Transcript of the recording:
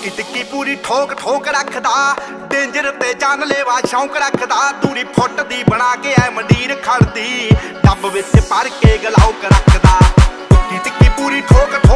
ਟੁੱਕੀ ਟਿੱਕੀ पूरी ठोक ठोक रखदा, डेंजर ते जानलेवा शौक रखदा। दूरी फुट दी बना के ऐ मंडीर खड़दी, डब विच भर के गलाउक रखदा। टुक्की टिक्की पूरी ठोक ठोक